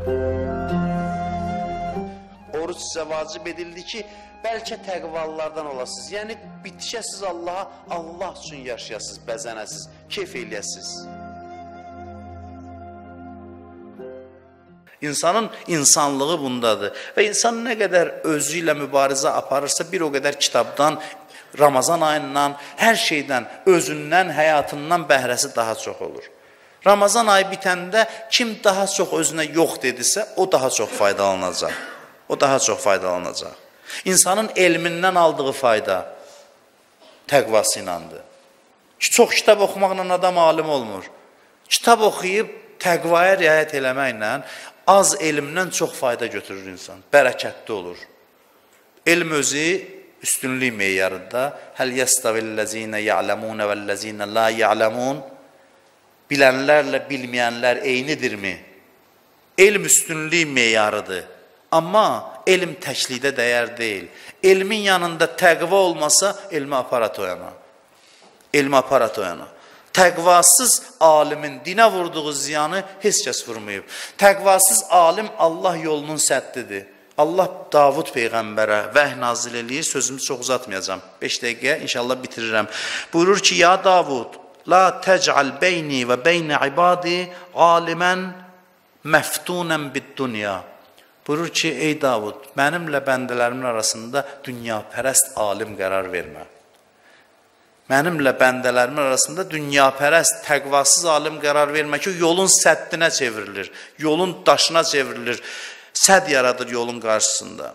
Oruç sizə vacib edildi ki, bəlkə təqvalılardan olasınız. Yəni, bitişəsiz Allaha, Allah üçün yaşayasınız, bəzənəsiz, keyf eləyəsiz. İnsanın insanlığı bundadır. Və insan nə qədər özü ilə mübarizə aparırsa, bir o qədər kitabdan, Ramazan ayından, hər şeydən, özündən, həyatından bəhrəsi daha çox olur. Ramazan ayı bitəndə kim daha çox özünə yox dedisə, o daha çox faydalanacaq. O daha çox faydalanacaq. İnsanın elmindən aldığı fayda təqvası ilandır. Çox kitab oxumaqla adam alim olmur. Kitab oxuyub təqvaya riayət eləməklə az elmdən çox fayda götürür insan. Bərəkətli olur. Elm özü üstünlük meyarında həl yəstavillezine ya'lemun vellezine la ya'lemun, bilənlərlə bilməyənlər eynidirmi? Elm üstünlük meyarıdır. Amma elm təklikdə dəyər deyil. Elmin yanında təqva olmasa elmi aparat oyana. Elmi aparat oyana. Təqvasız alimin dinə vurduğu ziyanı heç kəs vurmayıb. Təqvasız alim Allah yolunun səddidir. Allah Davud Peyğəmbərə vəhy nazil eləyir, sözümü çox uzatmayacağım. 5 dəqiqə inşallah bitirirəm. Buyurur ki, ya Davud, la təc'al beyni və beynə ibadi alimən məftunən bid-dünya. Buyurur ki, ey Davud, mənimlə bəndələrimin arasında dünyapərəst alim qərar vermə. Mənimlə bəndələrimin arasında dünyapərəst, təqvasız alim qərar vermə ki, yolun səddinə çevrilir, yolun daşına çevrilir, sədd yaradır yolun qarşısında.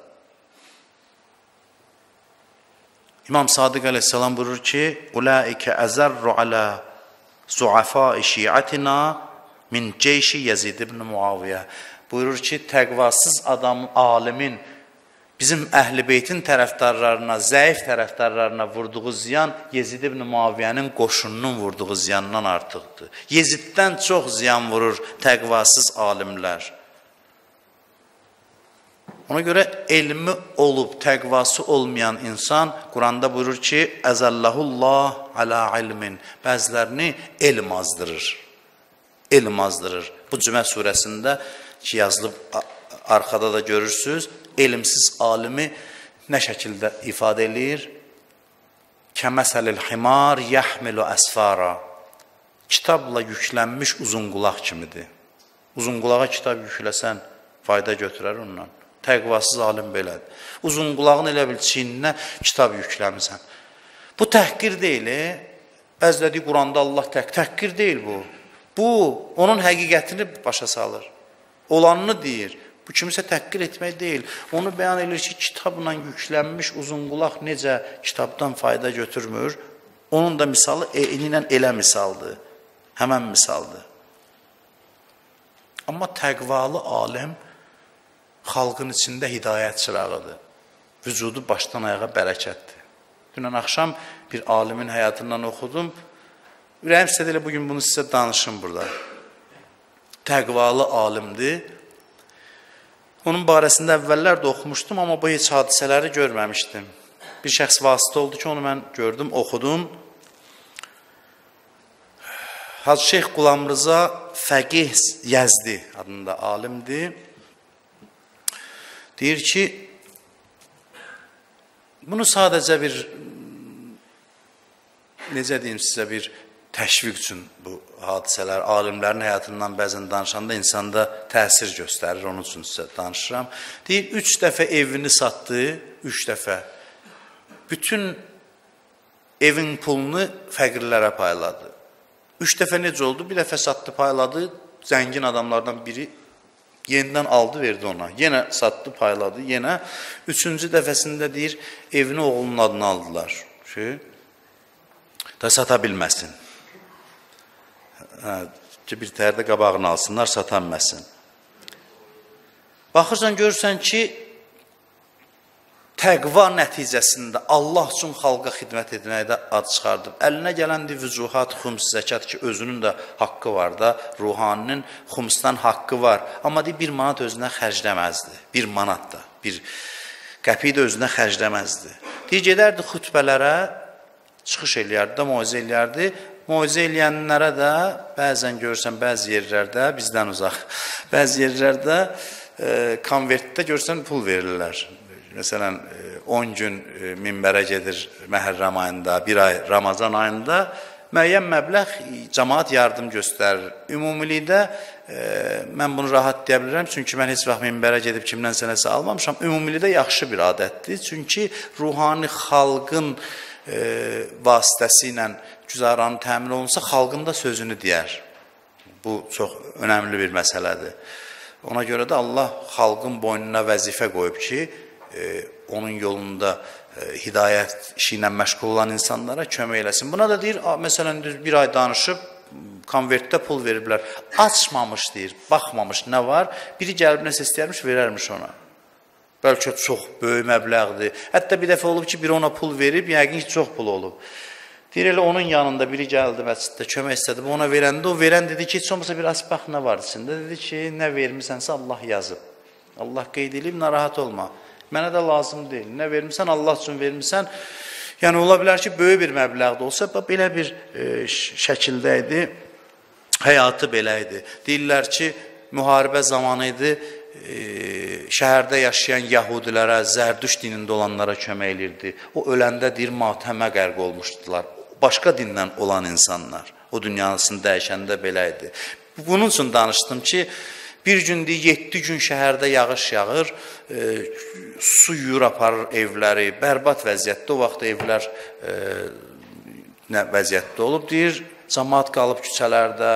İmam Sadiq əleyhissalam buyurur ki, Ulaikə əzərru alə zuafai şiatina min ceyşi Yezid ibn Muaviyyə. Buyurur ki, təqvasız adam, alimin, bizim Əhl-i Beytin tərəfdarlarına, zəif tərəfdarlarına vurduğu ziyan Yezid ibn Muaviyyənin qoşununun vurduğu ziyandan artıqdır. Yeziddən çox ziyan vurur təqvasız alimlər. Ona görə elmi olub, təqvası olmayan insan Quranda buyurur ki, əzəlləhullah alə ilmin. Bəzilərini elm azdırır. Elm azdırır. Bu Cümə surəsində ki, yazılıb arxada da görürsünüz, elmsiz alimi nə şəkildə ifadə eləyir? Kəməsəlil himar yəhmilu əsfara. Kitabla yüklənmiş uzun qulaq kimidir. Uzun qulağa kitab yükləsən, fayda götürər ondan. Təqvasız alim belədir. Uzun qulağın elə bil çiyninə kitab yükləmirsən. Bu təhqir deyil, bəzlədiyi Quranda Allah təhqir deyil bu. Bu, onun həqiqətini başa salır. Olanını deyir. Bu kimisə təhqir etmək deyil. Onu bəyan edir ki, kitabla yüklənmiş uzun qulaq necə kitabdan fayda götürmür. Onun da misalı eynilə elə misaldır. Həmən misaldır. Amma təqvalı alim xalqın içində hidayət çırağıdır. Vücudu başdan ayağa bərəkətdir. Dünən axşam bir alimin həyatından oxudum. Ürəyim istədi elə bugün bunu sizə danışım burada. Təqvalı alimdir. Onun barəsində əvvəllər də oxumuşdum, amma bu heç hadisələri görməmişdim. Bir şəxs vasitə oldu ki, onu mən gördüm, oxudum. Hacı Şeyx Qulam Rıza Fəqih Yəzdi adında alimdir. Deyir ki, bunu sadəcə bir, necə deyim sizə, bir təşviq üçün bu hadisələr, alimlərin həyatından bəzən danışanda insanda təsir göstərir, onun üçün sizə danışıram. Deyir, 3 dəfə evini satdı, 3 dəfə. Bütün evin pulunu fəqirlərə payladı. 3 dəfə necə oldu? Bir dəfə satdı, payladı, zəngin adamlardan biri yenidən aldı, verdi ona. Yenə satdı, payladı, yenə. 3-cü dəfəsində deyir, evini oğlunun adına aldılar. Da sata bilməsin. Ki, bir tərdə qabağını alsınlar, sata bilməsin. Baxırsan, görürsən ki, təqva nəticəsində Allah üçün xalqa xidmət etməkdə ad çıxardıb. Əlinə gələndir vücuhat, xums, zəkat ki, özünün də haqqı var da, ruhaninin xumsdan haqqı var. Amma deyir, 1 manat özünə xərcləməzdi. 1 manat da, 1 qəpiyi də özünə xərcləməzdi. Deyir, gedərdi xütbələrə, çıxış eləyərdi, moizə eləyərdi. Moizə eləyənlərə də bəzən görürsən, bəzi yerlərdə, bizdən uzaq, bəzi yerlərdə konvertdə görürsən pul verirlər. Məsələn, 10 gün minbərə gedir Məhərrəm ayında, bir ay Ramazan ayında müəyyən məbləğ cəmaat yardım göstərir. Ümumilikdə mən bunu rahat deyə bilirəm, çünki mən heç vaxt minbərə gedib kimdənsə nəsə almamışam. Ümumilikdə yaxşı bir adətdir, çünki ruhani xalqın vasitəsilə güzaranı təmin olunsa, xalqın da sözünü deyər. Bu çox önəmli bir məsələdir. Ona görə də Allah xalqın boynuna vəzifə qoyub ki, onun yolunda hidayət işi ilə məşğul olan insanlara kömək eləsin. Buna da deyir, məsələn, bir ay danışıb, konvertdə pul veriblər, açmamış deyir, baxmamış nə var, biri gəlib nəsə istəyərmiş, verərmiş ona. Bəlkə çox böyük məbləğdir. Hətta bir dəfə olub ki, biri ona pul verib, yəqin ki, çox pul olub. Deyir, elə onun yanında biri gəldi məsciddə, kömək istədi, ona verəndə, o verən dedi ki, heç olmasa bir asbax nə var içində, dedi ki, nə vermisənsə Allah yazıb. Allah qeyd edib, narahat olma. Mənə də lazım deyil. Nə vermirsən, Allah üçün vermirsən. Yəni, ola bilər ki, böyük bir məbləğdə olsa, belə bir şəkildə idi, həyatı belə idi. Deyirlər ki, müharibə zamanı idi, şəhərdə yaşayan yahudilərə, Zərdüş dinində olanlara kömək edirdi. O öləndə deyir, matəmə qərq olmuşdular. Başqa dindən olan insanlar. O dünyasını dəyişəndə belə idi. Bunun üçün danışdım ki, bir gün deyir, 7 gün şəhərdə yağış yağır, su yuyur aparır evləri, bərbad vəziyyətdə, o vaxt evlər vəziyyətdə olub, deyir, cəmaat qalıb küçələrdə,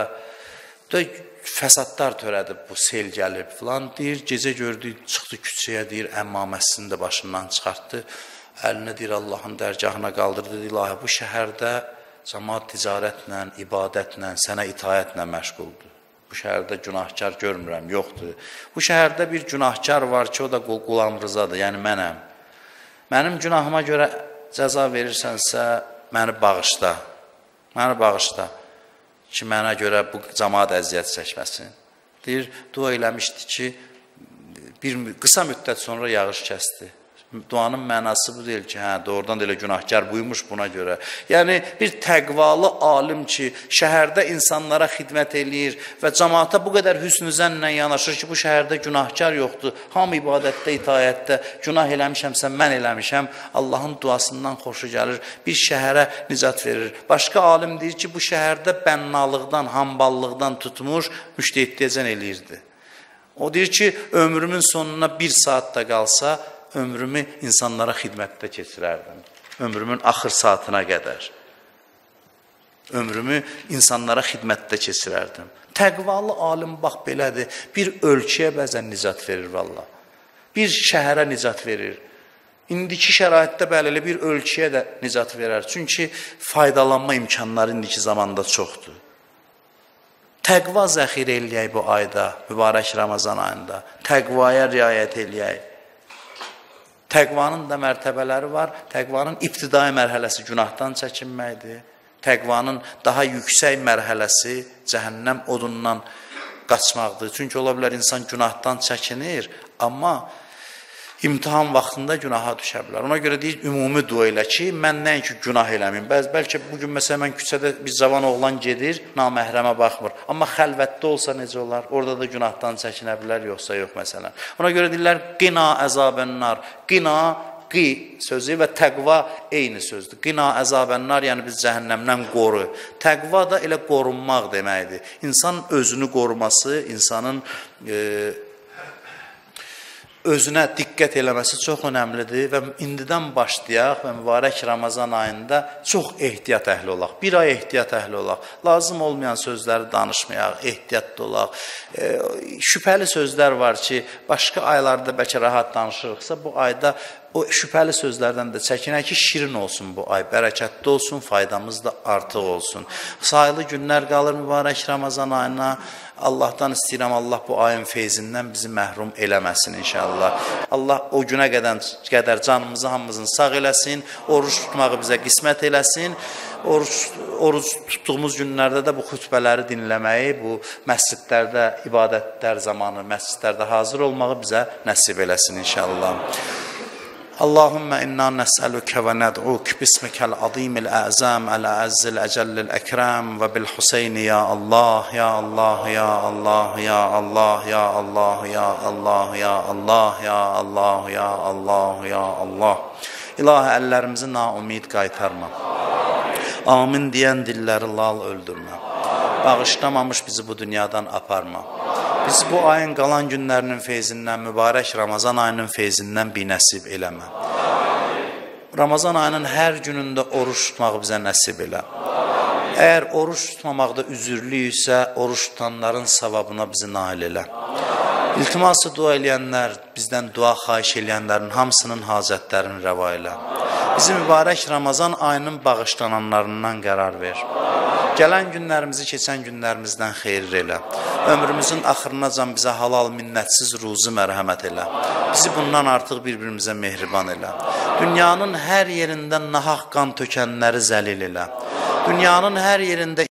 fəsadlar törədib, bu sel gəlib filan, deyir, gecə gördü, çıxdı küçəyə, deyir, əmmaməsini də başından çıxartdı, əlinə deyir, Allahın dərgahına qaldırdı, deyir, ilahi, bu şəhərdə cəmaat ticarətlə, ibadətlə, sənə itayətlə məşğuldur. Bu şəhərdə günahkar görmürəm, yoxdur. Bu şəhərdə bir günahkar var ki, o da Qulam Rızadır, yəni mənəm. Mənim günahıma görə cəza verirsənsə, məni bağışla. Məni bağışla ki, mənə görə bu cəmaat əziyyət çəkməsin. Deyir, dua eləmişdi ki, bir qısa müddət sonra yağış kəsdi. Duanın mənası bu deyil ki, doğrudan da elə günahkar buymuş buna görə. Yəni, bir təqvalı alim ki, şəhərdə insanlara xidmət eləyir və cəmaata bu qədər hüsnü zənnlə yanaşır ki, bu şəhərdə günahkar yoxdur. Hamı ibadətdə, itayətdə, günah eləmişəmsə, mən eləmişəm. Allahın duasından xoşu gəlir, bir şəhərə nicat verir. Başqa alim deyir ki, bu şəhərdə bənnalıqdan, hamballıqdan tutmuş, müştəhidliyəcən eləyirdi. O deyir ki, ömrümün sonuna 1 saat da qalsa, ömrümü insanlara xidmətdə keçirərdim. Ömrümün axır saatına qədər. Ömrümü insanlara xidmətdə keçirərdim. Təqvalı alim bax belədir. Bir ölkəyə bəzən nicat verir valla. Bir şəhərə nicat verir. İndiki şəraitdə belə bir ölkəyə də nicat verər. Çünki faydalanma imkanları indiki zamanda çoxdur. Təqva zəxirə eləyək bu ayda, mübarək Ramazan ayında. Təqvaya riayət eləyək. Təqvanın da mərtəbələri var. Təqvanın ibtidai mərhələsi günahdan çəkinməkdir. Təqvanın daha yüksək mərhələsi cəhənnəm odundan qaçmaqdır. Çünki ola bilər insan günahdan çəkinir, amma imtihan vaxtında günaha düşə bilər. Ona görə deyir, ümumi dua elə ki, mən nəinki günah eləməyim. Bəlkə bugün məsələn mən küçədə bir cavan oğlan gedir, naməhrəmə baxmır. Amma xəlvətdə olsa necə olar? Orada da günahdan çəkinə bilər, yoxsa yox məsələn. Ona görə deyirlər, qina əzabənnar. Qina, qi sözü və təqva eyni sözdür. Qina əzabənnar, yəni biz cəhənnəmdən qoru. Təqva da elə qorunmaq deməkdir. İnsan özünü qoruması, insanın özünə diqqət eləməsi çox önəmlidir və indidən başlayaq və mübarək Ramazan ayında çox ehtiyat əhli olaq. Bir ay ehtiyat əhli olaq. Lazım olmayan sözləri danışmayaq, ehtiyatlı olaq. Şübhəli sözlər var ki, başqa aylarda bəlkə rahat danışırıqsa, bu ayda o şübhəli sözlərdən də çəkinək ki, şirin olsun bu ay, bərəkətli olsun, faydamız da artıq olsun. Sayılı günlər qalır mübarək Ramazan ayına. Allahdan istəyirəm, Allah bu ayın feyzindən bizi məhrum eləməsin inşallah. Allah o günə qədər canımızı hamımızın sağ eləsin, oruç tutmağı bizə qismət eləsin. Oruç tutduğumuz günlərdə də bu xütbələri dinləməyi, bu məscidlərdə, ibadətlər zamanı, məscidlərdə hazır olmağı bizə nəsib eləsin inşallah. Allahümme inna nes'eluke ve ned'uk bismikel azimil a'zam el-azzil ecellil ekrem ve bil Hüseyni ya Allah ya Allah ya Allah ya Allah ya Allah ya Allah ya Allah ya Allah ya Allah ya Allah. İlahi, əllərimizi naumid qaytarma. Amin deyən dilləri lal öldürmə. Bağışlamamış bizi bu dünyadan aparma. Biz bu ayın qalan günlərinin feyzindən, mübarək Ramazan ayının feyzindən binəsib eləmə. Ramazan ayının hər günündə oruç tutmağı bizə nəsib elə. Əgər oruç tutmamaqda üzürlüysə, oruç tutanların savabına bizi nail elə. İltiması dua eləyənlər, bizdən dua xahiş eləyənlərin hamısının hacətlərini rəva elə. Bizi mübarək Ramazan ayının bağışlananlarından qərar ver. Gələn günlərimizi keçən günlərimizdən xeyir elə. Ömrümüzün axırınacan bizə halal minnətsiz ruzu mərhəmət elə. Bizi bundan artıq bir-birimizə mehriban elə. Dünyanın hər yerində nahaq qan tökənləri zəlil elə. Dünyanın hər yerində